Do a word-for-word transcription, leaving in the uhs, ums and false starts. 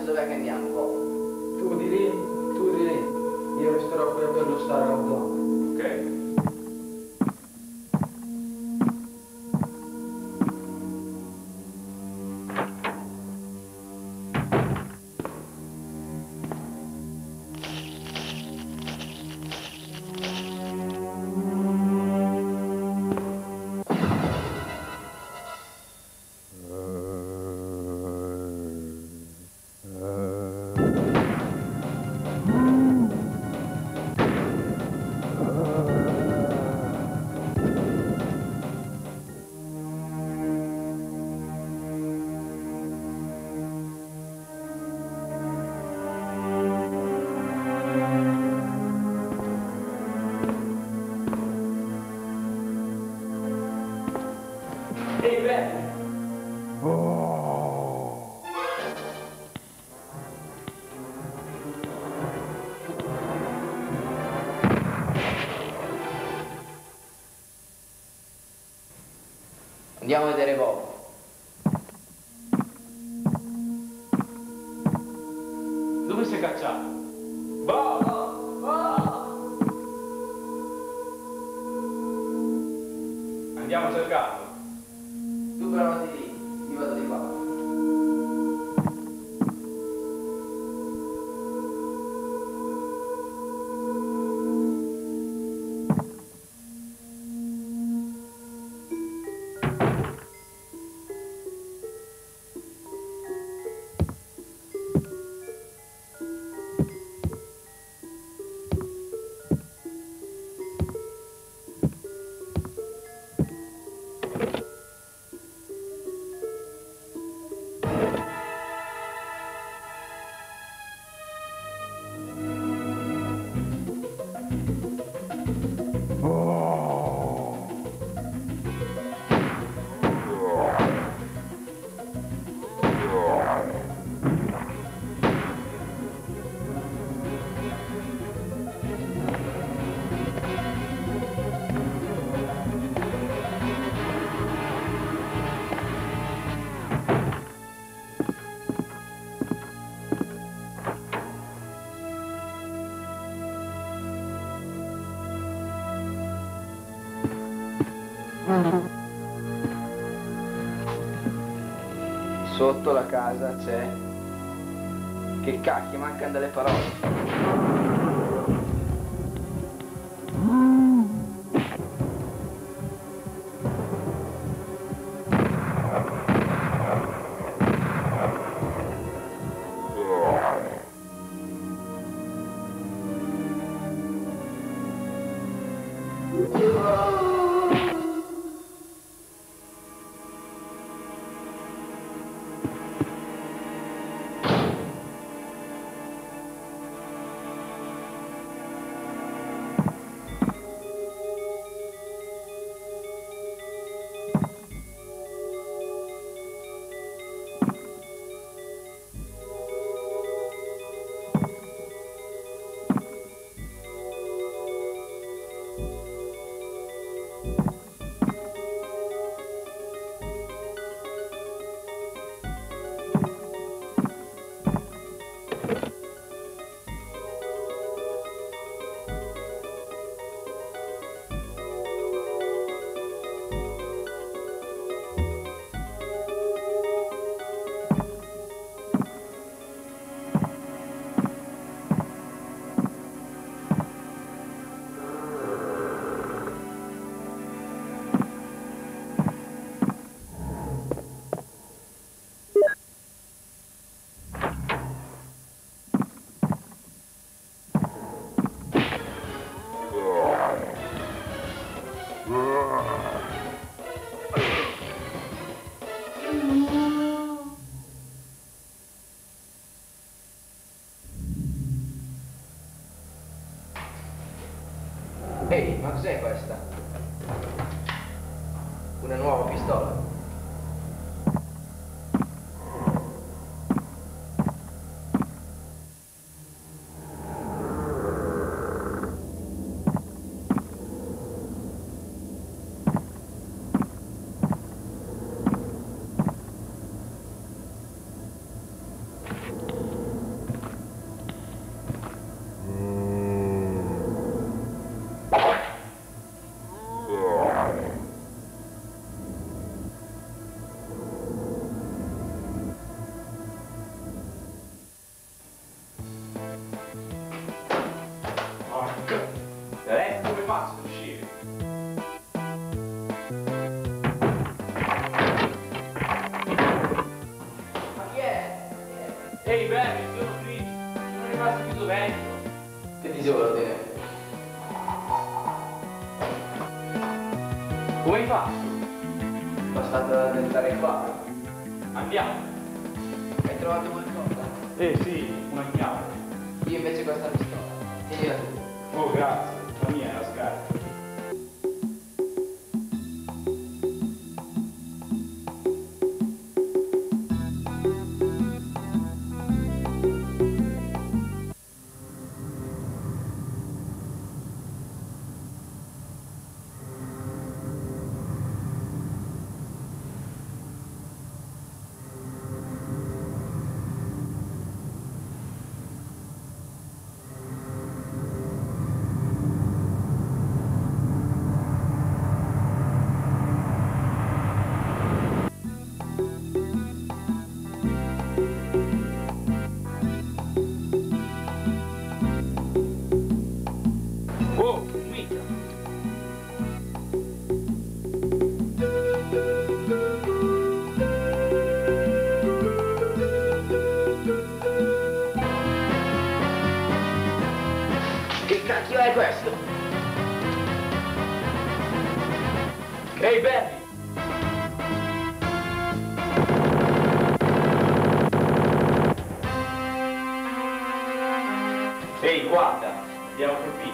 dov'è che andiamo, Bob? Tu di lì, tu di lì. Io resterò qui a perlustrare la donna. Ok. Ehi, beh! Andiamo a vedere Bob. Dove si è cacciato? Bob! Bob! Andiamo a cercarlo. Tu però di lì, io vado di qua. Sotto la casa c'è... Che cacchio, mancano delle parole. Ehi, ma cos'è questa? Una nuova pistola? stato ad entrare qua. Andiamo. Hai trovato qualcosa? Eh sì, una chiave. Io invece questa pistola. Tienila tu. Oh, grazie. La mia è la scarpa. Oh, mica. Che cacchio è questo? Ehi, Benny! Ehi, guarda, abbiamo colpito.